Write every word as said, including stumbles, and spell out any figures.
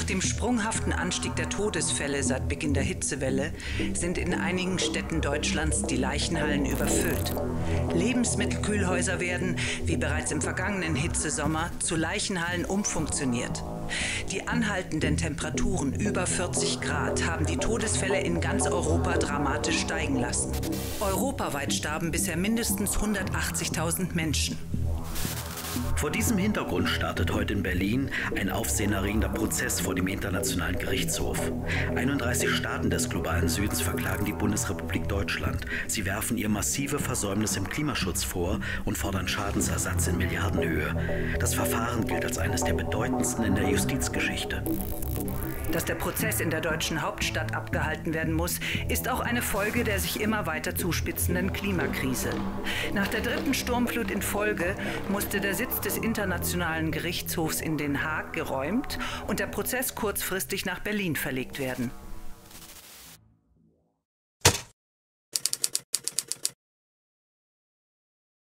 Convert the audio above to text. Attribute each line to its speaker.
Speaker 1: dem sprunghaften Anstieg der Todesfälle seit Beginn der Hitzewelle sind in einigen Städten Deutschlands die Leichenhallen überfüllt. Lebensmittelkühlhäuser werden, wie bereits im vergangenen Hitzesommer, zu Leichenhallen umfunktioniert. Die anhaltenden Temperaturen über vierzig Grad haben die Todesfälle in ganz Europa dramatisch steigen lassen. Europaweit starben bisher mindestens hundertachtzigtausend Menschen.
Speaker 2: Vor diesem Hintergrund startet heute in Berlin ein aufsehenerregender Prozess vor dem Internationalen Gerichtshof. einunddreißig Staaten des globalen Südens verklagen die Bundesrepublik Deutschland. Sie werfen ihr massive Versäumnis im Klimaschutz vor und fordern Schadensersatz in Milliardenhöhe. Das Verfahren gilt als eines der bedeutendsten in der Justizgeschichte.
Speaker 1: Dass der Prozess in der deutschen Hauptstadt abgehalten werden muss, ist auch eine Folge der sich immer weiter zuspitzenden Klimakrise. Nach der dritten Sturmflut in Folge musste der Sitz des Internationalen Gerichtshofs in Den Haag geräumt und der Prozess kurzfristig nach Berlin verlegt werden.